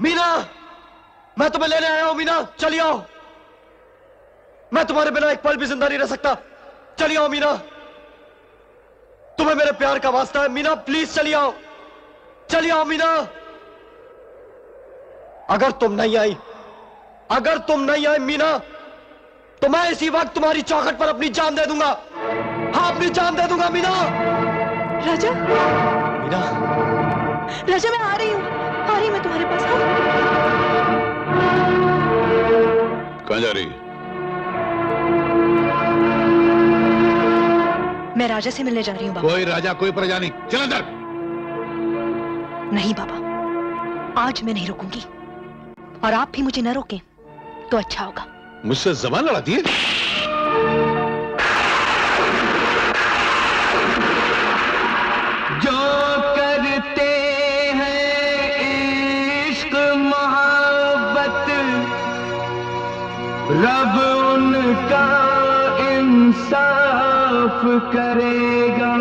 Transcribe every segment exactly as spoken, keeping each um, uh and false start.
मीना, मैं तुम्हें लेने आया हूं। मीना चलिए आओ, मैं तुम्हारे बिना एक पल भी जिंदा नहीं रह सकता। चलिए आओ मीना, तुम्हें मेरे प्यार का वास्ता है। मीना प्लीज चलिए आओ, चलिए आओ मीना। अगर तुम नहीं आई, अगर तुम नहीं आई मीना, तो मैं इसी वक्त तुम्हारी चौखट पर अपनी जान दे दूंगा। हाँ, अपनी जान दे दूंगा मीना। राजा, मीना, राजा मैं आ रही हूँ, आ रही मैं तुम्हारे पास। हाँ? कहाँ जा रही? मैं राजा से मिलने जा रही हूँ बाबा। कोई राजा कोई प्रजा नहीं, चल अंदर। नहीं बाबा, आज मैं नहीं रुकूंगी, और आप भी मुझे न रोकें तो अच्छा होगा। मुझसे ज़बान लड़ाती है? जो करते हैं इश्क मोहब्बत, रब उनका इंसाफ करेगा।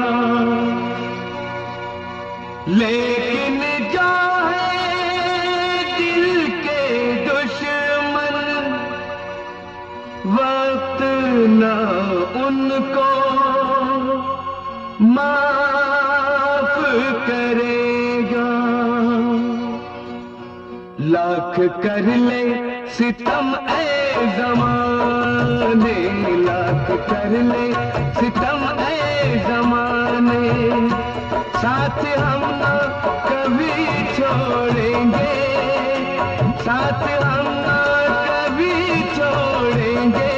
लेकिन जो है दिल के दुश्मन, वक्त न उनको माफ करेगा। लाख कर ले सितम ए ज़माने, लाख कर ले सितम ए ज़माने, साथ हम न कभी छोड़ेंगे, साथ हम न कभी छोड़ेंगे।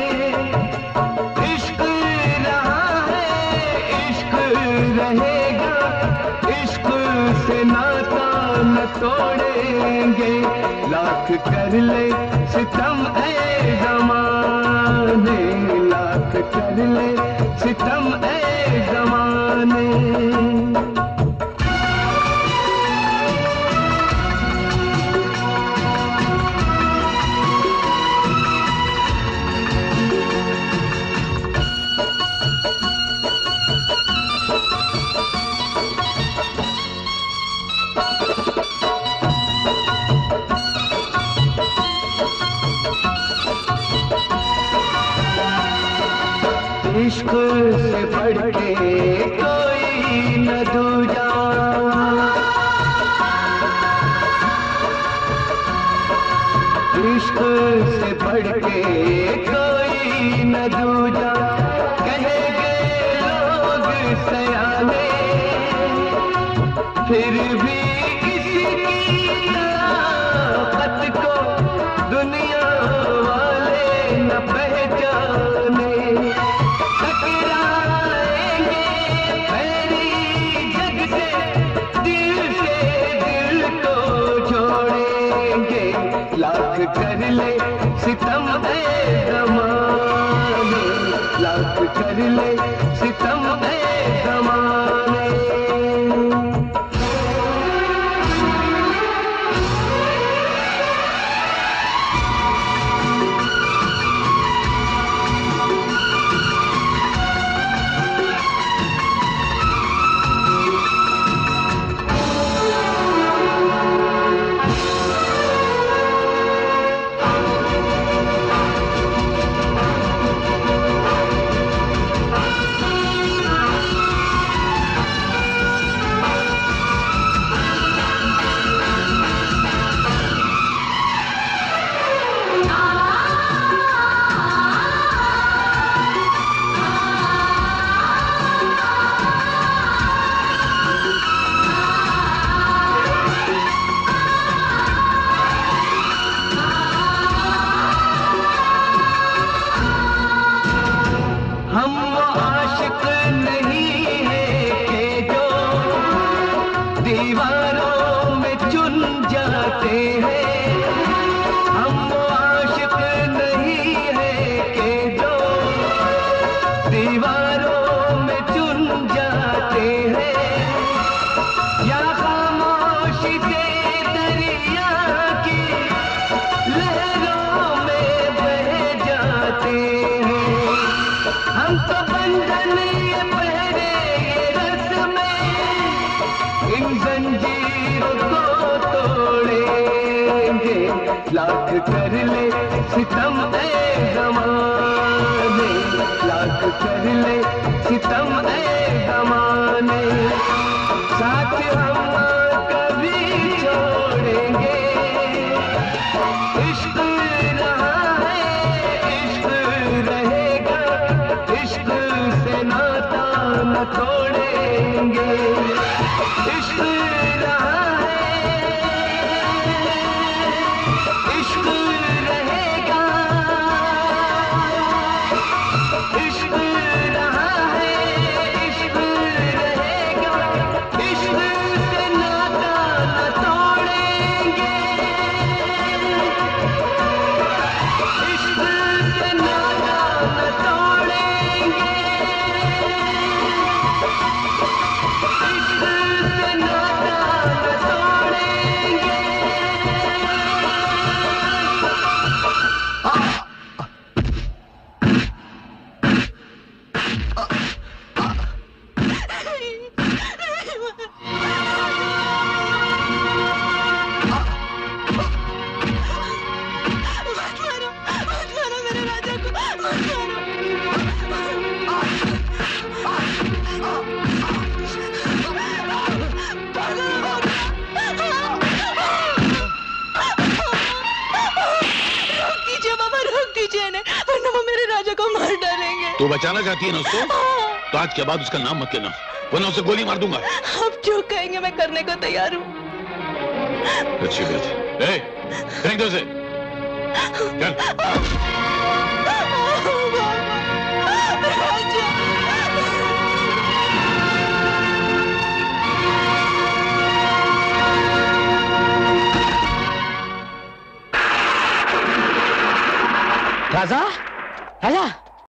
इश्क रहा है, इश्क रहेगा, इश्क से नाता न तोड़ेंगे। लाख कर ले सितम ए ज़माने, लाख कर ले सितम ए ज़माने। इश्क से बढ़ के कोई न दूजा, इश्क से बढ़ के कोई न दूजा। कहेंगे लोग सयाने, फिर भी किसी की ताकत को दुनिया वाले न पहचाने। लाख कर ले सितम ए ज़माने, लाख कर ले सितम ए ज़माने। इन जंजीरों को तोड़े जमाने, लाख कर ले सितम ए जमाने, लाख कर ले सितम ए जमाने, साथ हम कभी छोड़ेंगे, इश्क रहा है इश्क रहेगा, इश्क से नाता न तोड़ेंगे, इश्क रहा है इश्क रहेगा, इश्क रहा है इश्क रहेगा, इश्क से नाता न तोड़ेंगे, इश्क से नाता न तोड़ेंगे, इश्क से नाता न तोड़ेंगे। मत मारो, मत मारो मेरे राजा को, मत मारो। पागल हो गया। रोक दीजिए बाबा, रोक दीजिए इन्हें, वरना वो मेरे राजा को मार डालेंगे। तू बचाना चाहती है ना उसको, तो आज के बाद उसका नाम मत लेना, वरना उसे गोली मार दूंगा। आप जो कहेंगे मैं करने को तैयार हूँ। अच्छी बात है। ए, फेंक दो उसे। चल। राजा, राजा,